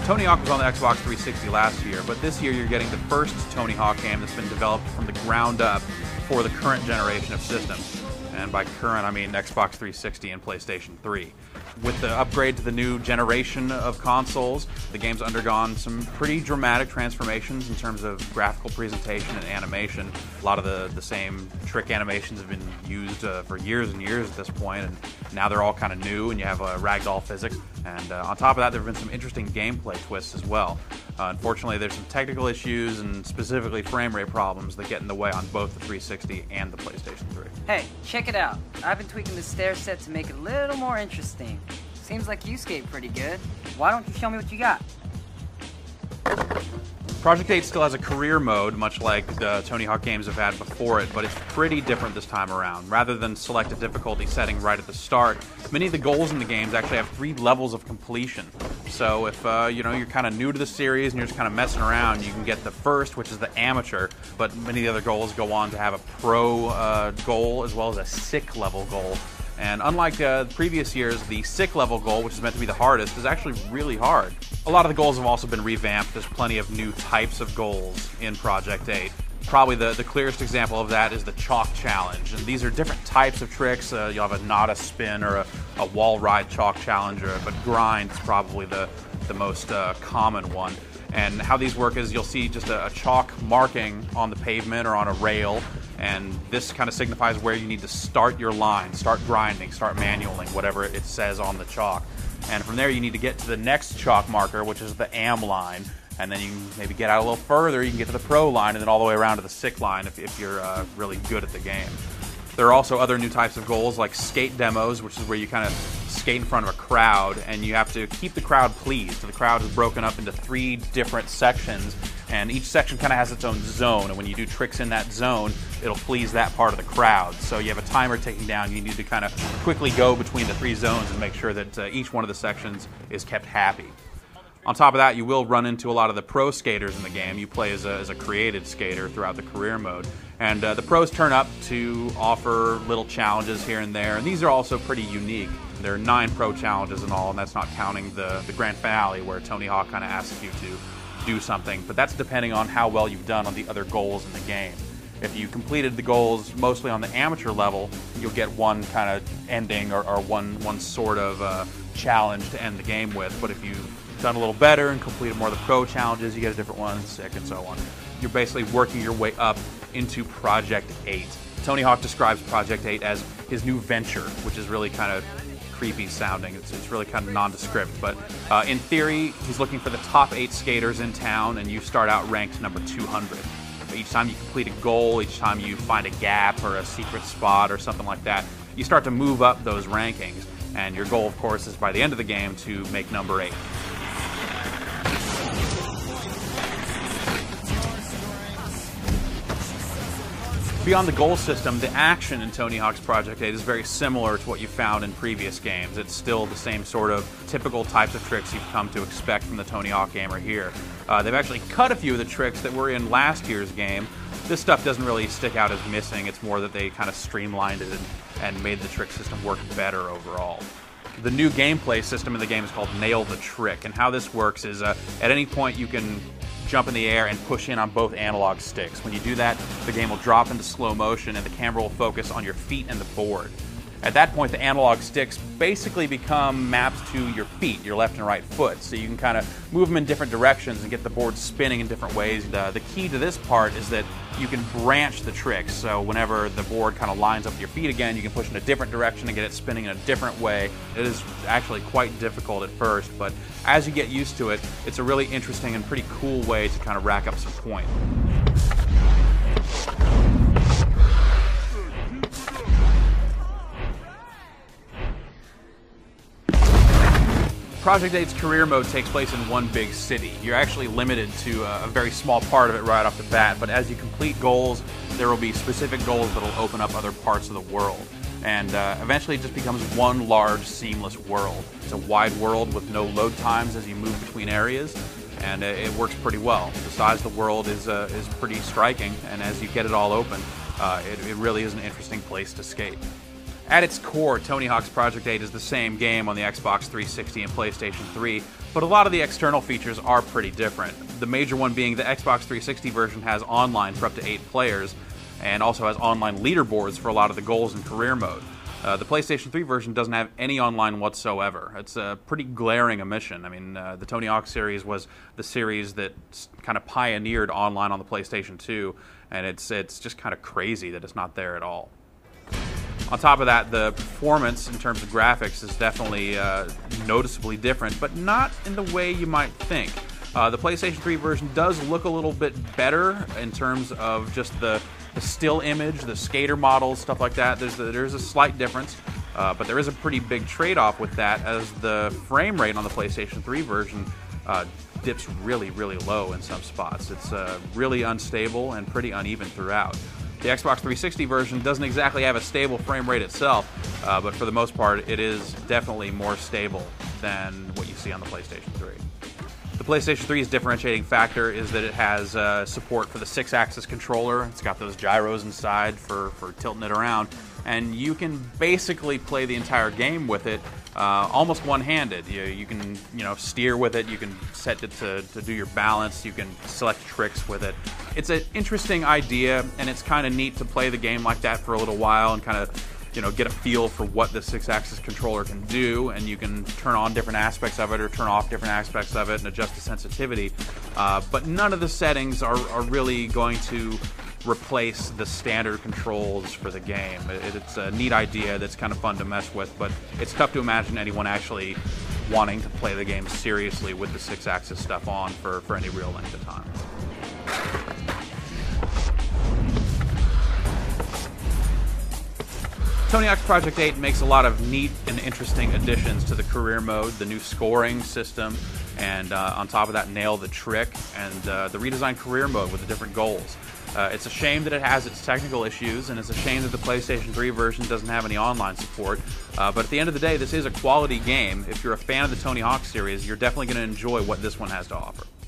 Tony Hawk was on the Xbox 360 last year, but this year you're getting the first Tony Hawk game that's been developed from the ground up for the current generation of systems. And by current, I mean Xbox 360 and PlayStation 3. With the upgrade to the new generation of consoles, the game's undergone some pretty dramatic transformations in terms of graphical presentation and animation. A lot of the same trick animations have been used for years and years at this point, and now they're all kind of new, and you have ragdoll physics. And on top of that, there have been some interesting gameplay twists as well. Unfortunately, there's some technical issues and specifically frame rate problems that get in the way on both the 360 and the PlayStation 3. Hey, check it out. I've been tweaking the stair set to make it a little more interesting. Seems like you skate pretty good. Why don't you show me what you got? Project 8 still has a career mode, much like the Tony Hawk games have had before it, but it's pretty different this time around. Rather than select a difficulty setting right at the start, many of the goals in the games actually have 3 levels of completion. So if you're kind of new to the series and you're just kind of messing around, you can get the first, which is the amateur, but many of the other goals go on to have a pro goal as well as a sick level goal. And unlike previous years, the sick level goal, which is meant to be the hardest, is actually really hard. A lot of the goals have also been revamped. There's plenty of new types of goals in Project 8. Probably the clearest example of that is the chalk challenge. And these are different types of tricks. You'll have a Nada spin or a wall ride chalk challenge, but grind is probably the most common one. And how these work is you'll see just a chalk marking on the pavement or on a rail, and this kind of signifies where you need to start your line, start grinding, start manualing, whatever it says on the chalk. And from there you need to get to the next chalk marker, which is the am line, and then you can maybe get out a little further, you can get to the pro line, and then all the way around to the sick line if you're really good at the game. There are also other new types of goals like skate demos, which is where you kind of skate in front of a crowd and you have to keep the crowd pleased. So the crowd is broken up into 3 different sections, and each section kind of has its own zone, and when you do tricks in that zone, it'll please that part of the crowd. So you have a timer ticking down. You need to kind of quickly go between the 3 zones and make sure that each one of the sections is kept happy. On top of that, you will run into a lot of the pro skaters in the game. You play as a created skater throughout the career mode. And the pros turn up to offer little challenges here and there, and these are also pretty unique. There are 9 pro challenges in all, and that's not counting the grand finale where Tony Hawk kind of asks you to do something, but that's depending on how well you've done on the other goals in the game. If you completed the goals mostly on the amateur level, you'll get one kind of ending or one sort of challenge to end the game with, but if you've done a little better and completed more of the pro challenges, you get a different one, sick, and so on. You're basically working your way up into Project 8. Tony Hawk describes Project 8 as his new venture, which is really kind of creepy sounding. It's really kind of nondescript, but in theory, he's looking for the top 8 skaters in town, and you start out ranked number 200. Each time you complete a goal, each time you find a gap or a secret spot or something like that, you start to move up those rankings, and your goal, of course, is by the end of the game to make number 8. Beyond the goal system, the action in Tony Hawk's Project 8 is very similar to what you found in previous games. It's still the same sort of typical types of tricks you've come to expect from the Tony Hawk gamer here. They've actually cut a few of the tricks that were in last year's game. This stuff doesn't really stick out as missing. It's more that they kind of streamlined it and made the trick system work better overall. The new gameplay system in the game is called Nail the Trick, and how this works is at any point you can jump in the air and push in on both analog sticks. When you do that, the game will drop into slow motion and the camera will focus on your feet and the board. At that point, the analog sticks basically become maps to your feet, your left and right foot, so you can kind of move them in different directions and get the board spinning in different ways. The key to this part is that you can branch the tricks, so whenever the board kind of lines up with your feet again, you can push in a different direction and get it spinning in a different way. It is actually quite difficult at first, but as you get used to it, it's a really interesting and pretty cool way to kind of rack up some points. Project 8's career mode takes place in one big city. You're actually limited to a very small part of it right off the bat, but as you complete goals, there will be specific goals that will open up other parts of the world. And eventually it just becomes one large, seamless world. It's a wide world with no load times as you move between areas, and it works pretty well. The size of the world is pretty striking, and as you get it all open, it really is an interesting place to skate. At its core, Tony Hawk's Project 8 is the same game on the Xbox 360 and PlayStation 3, but a lot of the external features are pretty different. The major one being the Xbox 360 version has online for up to 8 players, and also has online leaderboards for a lot of the goals in career mode. The PlayStation 3 version doesn't have any online whatsoever. It's a pretty glaring omission. I mean, the Tony Hawk series was the series that kind of pioneered online on the PlayStation 2, and it's just kind of crazy that it's not there at all. On top of that, the performance in terms of graphics is definitely noticeably different, but not in the way you might think. The PlayStation 3 version does look a little bit better in terms of just the still image, the skater models, stuff like that. There's a slight difference, but there is a pretty big trade-off with that, as the frame rate on the PlayStation 3 version dips really, really low in some spots. It's really unstable and pretty uneven throughout. The Xbox 360 version doesn't exactly have a stable frame rate itself, but for the most part, it is definitely more stable than what you see on the PlayStation 3. The PlayStation 3's differentiating factor is that it has support for the 6-axis controller. It's got those gyros inside for tilting it around, and you can basically play the entire game with it almost one-handed. You can steer with it, you can set it to do your balance, you can select tricks with it. It's an interesting idea, and it's kind of neat to play the game like that for a little while and kind of get a feel for what the 6-axis controller can do, and you can turn on different aspects of it or turn off different aspects of it and adjust the sensitivity. But none of the settings are really going to replace the standard controls for the game. It's a neat idea that's kind of fun to mess with, but it's tough to imagine anyone actually wanting to play the game seriously with the 6-axis stuff on for any real length of time. Tony Hawk's Project 8 makes a lot of neat and interesting additions to the career mode, the new scoring system, and on top of that, Nail the Trick, and the redesigned career mode with the different goals. It's a shame that it has its technical issues, and it's a shame that the PlayStation 3 version doesn't have any online support, but at the end of the day, this is a quality game. If you're a fan of the Tony Hawk series, you're definitely going to enjoy what this one has to offer.